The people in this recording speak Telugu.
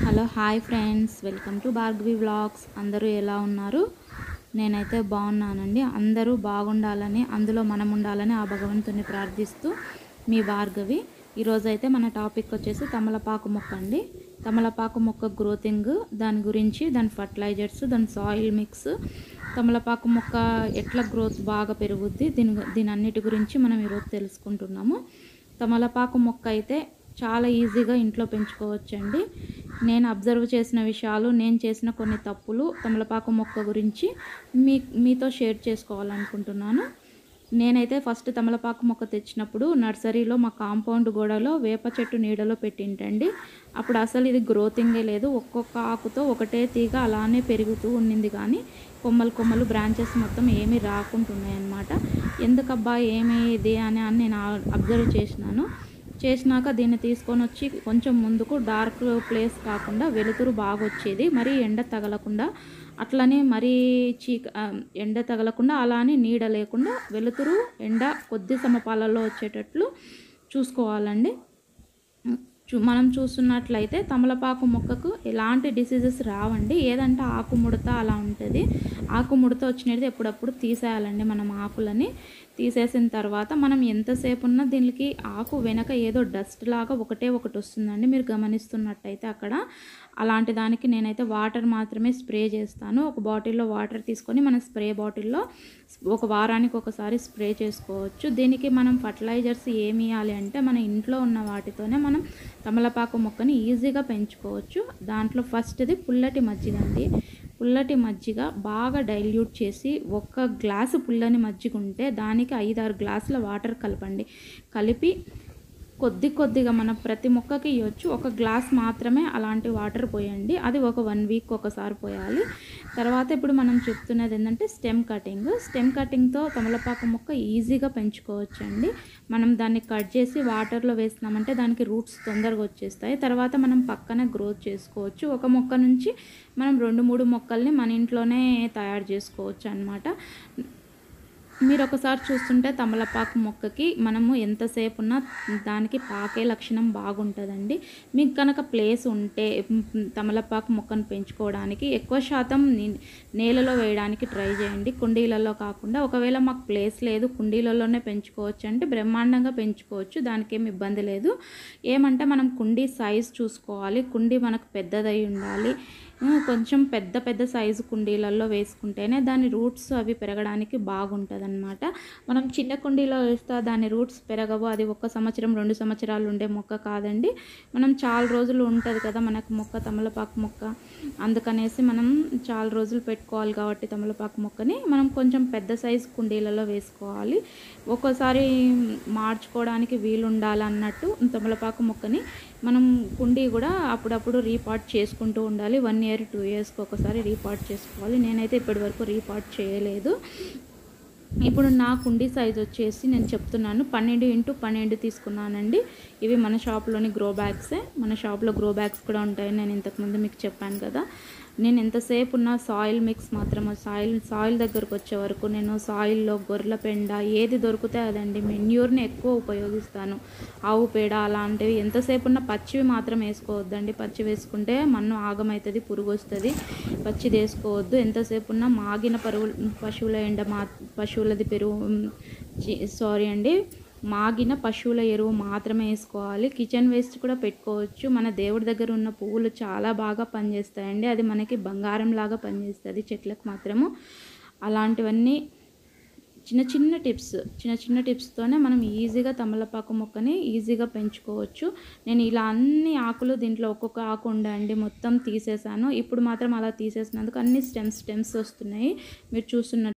Hello hi friends, welcome to Bhargavi vlogs. అందరూ ఎలా ఉన్నారు? నేనైతే బాగున్నానండి. అందరూ బాగుండాలని, అందులో మనం ఉండాలని ఆ భగవంతుని ప్రార్థిస్తూ మీ భార్గవి. ఈరోజైతే మన టాపిక్ వచ్చేసి తమలపాకు మొక్క అండి. తమలపాకు మొక్క గ్రోతింగ్, దాని గురించి, దాని ఫర్టిలైజర్స్, దాని సాయిల్ మిక్స్, తమలపాకు మొక్క ఎట్లా గ్రోత్ బాగా పెరుగుద్ది, దీని అన్నిటి గురించి మనం ఈరోజు తెలుసుకుంటున్నాము. తమలపాకు మొక్క అయితే చాలా ఈజీగా ఇంట్లో పెంచుకోవచ్చండి. నేను అబ్జర్వ్ చేసిన విషయాలు, నేను చేసిన కొన్ని తప్పులు తమలపాకు మొక్క గురించి మీతో షేర్ చేసుకోవాలనుకుంటున్నాను. నేనైతే ఫస్ట్ తమలపాకు మొక్క తెచ్చినప్పుడు నర్సరీలో మా కాంపౌండ్ గోడలో వేప చెట్టు నీడలో పెట్టింటండి. అప్పుడు అసలు ఇది గ్రోతింగే లేదు. ఒక్కొక్క ఆకుతో ఒకటే తీగ అలానే పెరుగుతూ ఉండింది, కానీ కొమ్మలు బ్రాంచెస్ మొత్తం ఏమీ రాకుంటున్నాయి అన్నమాట. ఎందుకబ్బా ఏమి ఇది అని నేను అబ్జర్వ్ చేసినాక దీన్ని తీసుకొని వచ్చి కొంచెం ముందుకు డార్క్ ప్లేస్ కాకుండా వెలుతురు బాగా వచ్చేది, మరీ ఎండ తగలకుండా, అట్లనే మరీ ఎండ తగలకుండా అలానే నీడ లేకుండా వెలుతురు ఎండ కొద్ది సమపాలలో వచ్చేటట్లు చూసుకోవాలండి. మనం చూస్తున్నట్లయితే తమలపాకు మొక్కకు ఎలాంటి డిసీజెస్ రావండి. ఏదంటే ఆకుముడత అలా ఉంటుంది. ఆకుముడత వచ్చినది ఎప్పుడప్పుడు తీసేయాలండి. మనం ఆకులని తీసేసిన తర్వాత మనం ఎంతసేపు ఉన్నా దీనికి ఆకు వెనక ఏదో డస్ట్ లాగా ఒకటి వస్తుందండి. మీరు గమనిస్తున్నట్టయితే అక్కడ అలాంటి దానికి నేనైతే వాటర్ మాత్రమే స్ప్రే చేస్తాను. ఒక బాటిల్లో వాటర్ తీసుకొని మన స్ప్రే బాటిల్లో ఒక వారానికి ఒకసారి స్ప్రే చేసుకోవచ్చు. దీనికి మనం ఫర్టిలైజర్స్ ఏమి ఇవ్వాలి అంటే మన ఇంట్లో ఉన్న వాటితోనే మనం తమలపాకు మొక్కని ఈజీగా పెంచుకోవచ్చు. దాంట్లో ఫస్ట్ది పుల్లటి మజ్జిగ అండి. పుల్లటి మజ్జిగ బాగా డైల్యూట్ చేసి, ఒక గ్లాసు పుల్లని మజ్జిగ ఉంటే దానికి 5-6 గ్లాసుల వాటర్ కలపండి. కలిపి కొద్దిగా మనం ప్రతి మొక్కకి ఇవ్వచ్చు. ఒక గ్లాస్ మాత్రమే అలాంటి వాటర్ పోయండి. అది ఒక 1 వీక్ ఒకసారి పోయాలి. తర్వాత ఇప్పుడు మనం చెప్తున్నది ఏంటంటే స్టెమ్ కటింగ్తో తమలపాకు మొక్క ఈజీగా పెంచుకోవచ్చండి. మనం దాన్ని కట్ చేసి వాటర్లో వేసినామంటే దానికి రూట్స్ తొందరగా వచ్చేస్తాయి. తర్వాత మనం పక్కన గ్రోత్ చేసుకోవచ్చు. ఒక మొక్క నుంచి మనం 2-3 మొక్కల్ని మన ఇంట్లోనే తయారు చేసుకోవచ్చు అన్నమాట. మీరు ఒకసారి చూస్తుంటే తమలపాకు మొక్కకి మనము ఎంతసేపు ఉన్నా దానికి పాకే లక్షణం బాగుంటుందండి. మీకు కనుక ప్లేస్ ఉంటే తమలపాకు మొక్కను పెంచుకోవడానికి ఎక్కువ శాతం నేలలో వేయడానికి ట్రై చేయండి, కుండీలలో కాకుండా. ఒకవేళ మాకు ప్లేస్ లేదు, కుండీలలోనే పెంచుకోవచ్చు అంటే బ్రహ్మాండంగా పెంచుకోవచ్చు, దానికి ఏమి ఇబ్బంది లేదు. ఏమంటే మనం కుండీ సైజ్ చూసుకోవాలి. కుండీ మనకు పెద్దదై ఉండాలి. కొంచెం పెద్ద సైజు కుండీలలో వేసుకుంటేనే దాని రూట్స్ అవి పెరగడానికి బాగుంటుంది అన్నమాట. మనం చిన్న కుండీలో వేస్తే దాని రూట్స్ పెరగవు. అది 1 సంవత్సరం 2 సంవత్సరాలు ఉండే మొక్క కాదండి. మనం చాలా రోజులు ఉంటుంది కదా మనకు మొక్క, తమలపాకు మొక్క. అందుకనేసి మనం చాలా రోజులు పెట్టుకోవాలి కాబట్టి తమలపాకు మొక్కని మనం కొంచెం పెద్ద సైజు కుండీలలో వేసుకోవాలి. ఒక్కోసారి మార్చుకోవడానికి వీలు ఉండాలన్నట్టు తమలపాకు మొక్కని మనం కుండీ కూడా అప్పుడప్పుడు రీపాట్ చేసుకుంటూ ఉండాలి. 1 year 2 yearsకి ఒకసారి రీపాట్ చేసుకోవాలి. నేనైతే ఇప్పటివరకు రీపాట్ చేయలేదు. ఇప్పుడు నా కుండీ సైజ్ వచ్చేసి నేను చెప్తున్నాను 12x12 తీసుకున్నానండి. ఇవి మన షాప్లోని గ్రో బ్యాగ్సే. మన షాప్లో గ్రో బ్యాగ్స్ కూడా ఉంటాయని నేను ఇంతకుముందు మీకు చెప్పాను కదా. నేను ఎంతసేపు ఉన్న సాయిల్ మిక్స్ మాత్రం సాయిల్ దగ్గరకు వచ్చే వరకు నేను సాయిల్లో గొర్రెల పెండ ఏది దొరికితే అదండి, మెన్యూర్ని ఎక్కువ ఉపయోగిస్తాను. ఆవు పేడ అలాంటివి. ఎంతసేపు ఉన్న పచ్చివి మాత్రం వేసుకోవద్దండి. పచ్చి వేసుకుంటే మన్ను ఆగమవుతుంది, పురుగు వస్తుంది. పచ్చిది వేసుకోవద్దు. ఎంతసేపు ఉన్న మాగిన పశువుల ఎండ పశువులది మాగిన పశువుల ఎరువు మాత్రమే వేసుకోవాలి. కిచెన్ వేస్ట్ కూడా పెట్టుకోవచ్చు. మన దేవుడి దగ్గర ఉన్న పువ్వులు చాలా బాగా పనిచేస్తాయండి. అది మనకి బంగారం లాగా పనిచేస్తుంది చెట్లకు మాత్రము. అలాంటివన్నీ చిన్న చిన్న టిప్స్తోనే మనం ఈజీగా తమలపాకు మొక్కని ఈజీగా పెంచుకోవచ్చు. నేను ఇలా అన్ని ఆకులు దీంట్లో ఒక్కొక్క ఆకు ఉండండి మొత్తం తీసేసాను. ఇప్పుడు మాత్రం అలా తీసేసినందుకు అన్ని స్టెమ్స్ వస్తున్నాయి. మీరు చూస్తున్న